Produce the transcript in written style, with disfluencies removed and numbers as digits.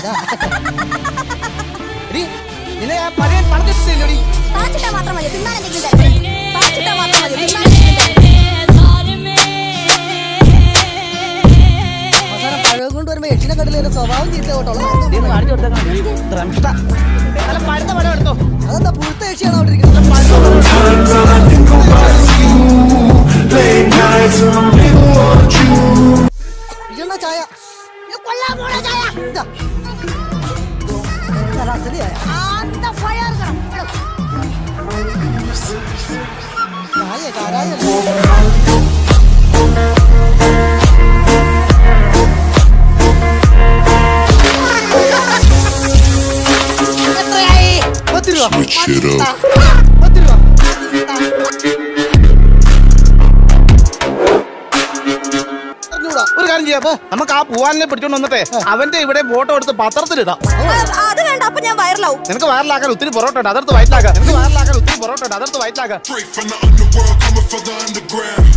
നിന്നെ പഴയ പണത്തിട്ടില്ലടി. പാച്ചിട്ടാ മാത്രം മതി, തിന്നാൻ എന്തെങ്കിലും പാച്ചിട്ടാ മാത്രം മതി. അവസാനം പഴം കൊണ്ട് വരുമ്പോ എട്ടിനെ കടലിന്റെ സ്വഭാവം തീറ്റ കേട്ടോളൂ. അതെന്താ പുഴുത്ത ഏഷ്യാണ് അവിടെ ഇരിക്കുന്നത്? ഇതെന്താ ചായ? Switch it up. ഒരു കാര്യം ചെയ്യാം, നമുക്ക് ആ പൂവാലിനെ പിടിച്ചോണ്ട് വന്നിട്ടേ അവന്റെ ഇവിടെ ഫോട്ടോ എടുത്ത് പത്രത്തിലിടാം. അത് വേണ്ട, അപ്പൊ ഞാൻ വൈറലാവും. നിനക്ക് വൈറലാക്കാൻ ഒത്തിരി പൊറോട്ട ഉണ്ട്, അതെടുത്ത് വയറ്റിലാക്കാം. നിനക്ക് വയറിലാക്കാൻ ഒത്തിരി പൊറോട്ട ഉണ്ട്, അതെടുത്ത് വയറ്റിലാക്കാം.